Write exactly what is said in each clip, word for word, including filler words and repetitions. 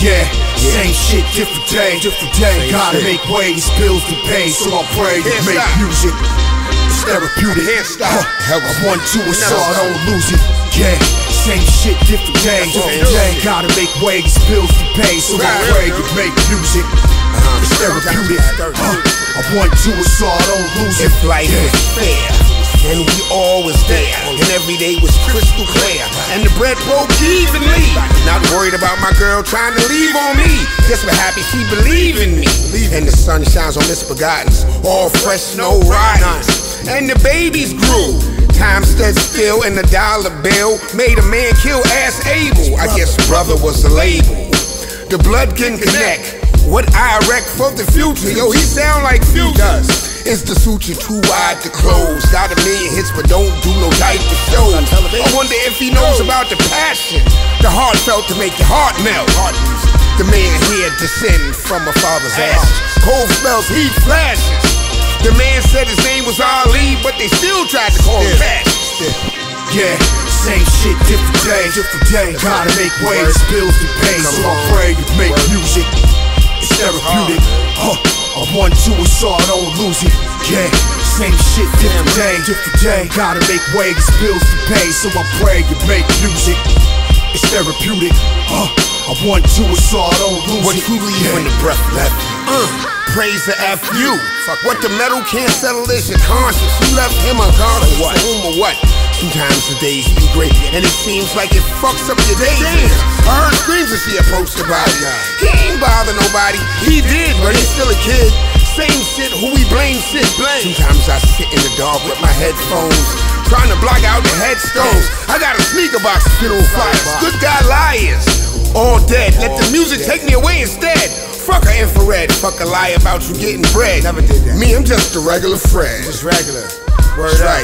Yeah, yeah, same shit, different day, different day. Same Gotta shit. Make ways, bills to pay, so I pray to make stop. Music. It's therapeutic. Huh. I want to, it's so I don't lose it. Yeah, same shit, different day, different day. Gotta make ways, bills to pay, so I pray to make music. It's therapeutic. Huh. I want to, it's so I don't lose it. If life yeah. was fair, and we all was there, and every day was crystal clear, and the bread broke evenly. Not worried about my girl trying to leave on me, just for happy she believe in me. And the sun shines on misbegottens, all fresh, no rottens. And the babies grew. Time stood still, and the dollar bill made a man kill ass Abel. I guess brother was the label. The blood can connect. What I wreck for the future, yo, he sound like Future. Is the suture too wide to close? Got a million hits but don't do no type of show. I wonder if he knows about the passion, the heartfelt to make your heart melt. The man here descend from a father's ashes. Cold smells, heat flashes. The man said his name was Ali, but they still tried to call him Fashion. Yeah, same shit, different day, different day. Gotta make ways, bills to pay, so I pray to make music. It's therapeutic. Huh. I want to, it's so I don't lose it. Yeah, same shit, different day, different day. Gotta make ways, bills to pay, so I pray to make music. It's therapeutic. Huh. I want to, it's so I don't lose what it. What you leave yeah. when the breath left? Uh, praise the F you. Fuck what the metal can't settle is your conscience. You left him unconscious for whom or what? Sometimes the days be great, and it seems like it fucks up your day. I heard screams as he approached the body. He ain't bother nobody. He did, but he's still a kid. Same shit, who we blame, shit blame. Sometimes I sit in the dark with my headphones, trying to block out the headstones. I got a sneaker box of funeral fires. Good guy liars, all dead. Let the music take me away instead. Fuck a infrared, fuck a lie about you getting bread. Never did that. Me, I'm just a regular Fred. Just regular. Word right.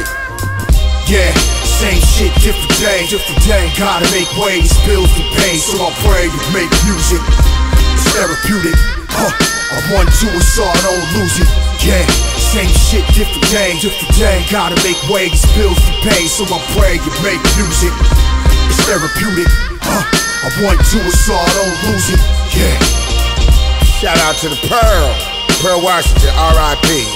Yeah, same shit, different day, different day. Gotta make ways, bills to pay, so I pray to make music. It's therapeutic. Huh. I want to, it's so I don't lose it. Yeah, same shit, different day, different day. Gotta make ways, bills to pay, so I pray to make music. It's therapeutic. Huh. I want to, it's so I don't lose it. Yeah. Shout out to the Pearl, Pearl Washington, R I P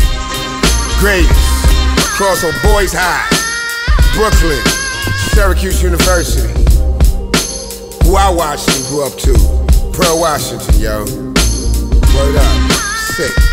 Greatest. Crossroad Boys High, Brooklyn, Syracuse University. Who I watched and grew up to. Pearl Washington, yo. Word up. Sick.